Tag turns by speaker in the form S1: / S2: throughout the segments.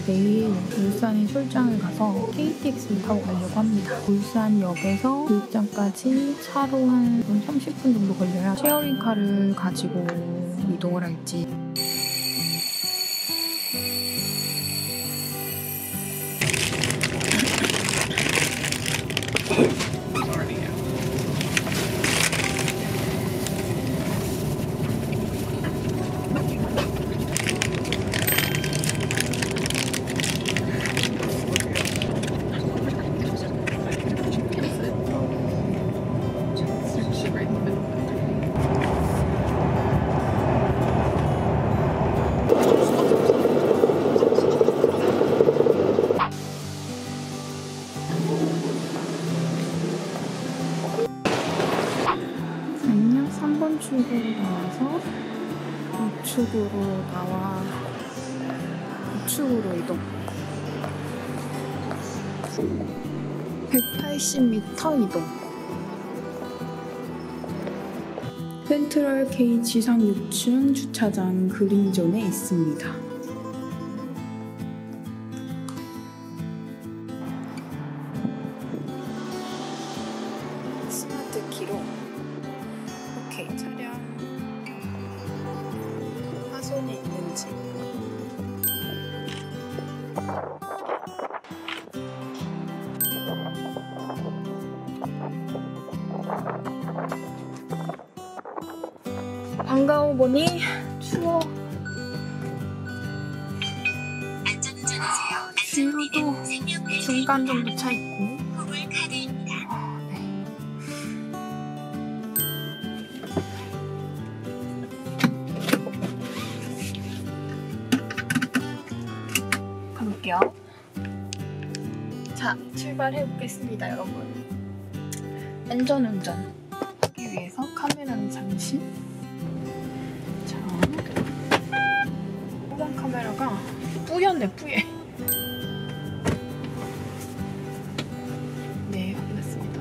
S1: 내일 울산에 출장을 가서 KTX를 타고 가려고 합니다. 울산역에서 극장까지 차로 한 30분 정도 걸려야 쉐어링카를 가지고 이동을 할지. 저희는 3번 출구로 나와서 우측으로 나와 우측으로 이동. 180m 이동. 센트럴 K 지상 6층 주차장 그린존에 있습니다. 스마트 키로 오케이, 차량 화손이 있는지. 반가워 보니 추워. 주유도 중간 정도 차 있고. 네. 가볼게요. 자, 출발해 보겠습니다, 여러분. 안전운전 하기 위해서 카메라는 잠시. 자, 후방 카메라가 뿌였네, 뿌예. 네, 확인했습니다.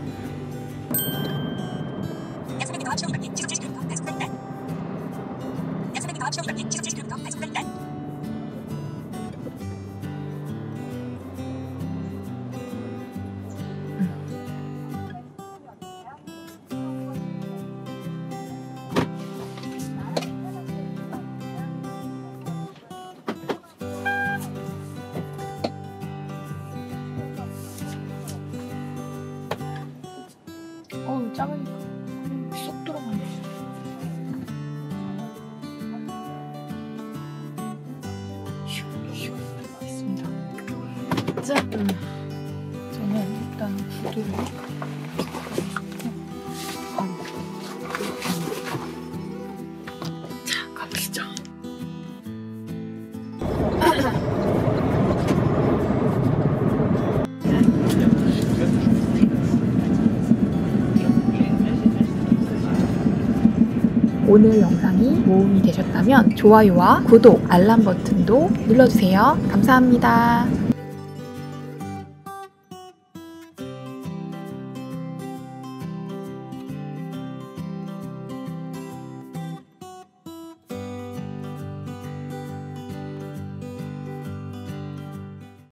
S1: 작으니까 쏙 들어가네. 휴 있습니다. 짠! 저는 일단 구두를 자, 가보시죠. 오늘 영상이 도움이 되셨다면 좋아요와 구독, 알람 버튼도 눌러주세요. 감사합니다.